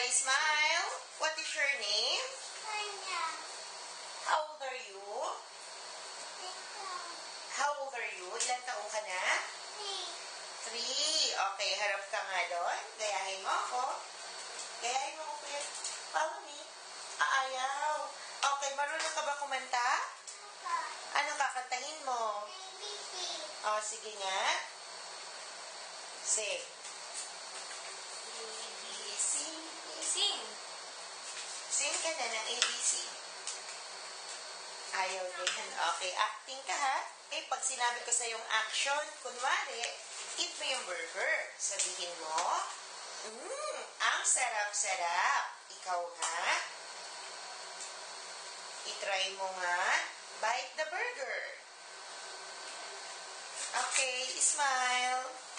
Okay, smile. What is your name? How old are you? How old are you? Ilan taong ka na? 3. Okay, harap ka nga doon. Gayahin mo ako. Gayahin mo ako, kuya. Follow me. Ayaw. Okay, marunong ka ba kumanta? Ano kakantahin mo? Oh, sige nga. Sing. ABC. Sing. Sing ka na ng ABC. Ayaw din. Okay, acting ka ha. Eh, pag sinabi ko sa yung action, kunwari, eat mo yung burger. Sabihin mo, ang sarap-sarap. Ikaw nga. I-try mo nga. Bite the burger. Okay, smile.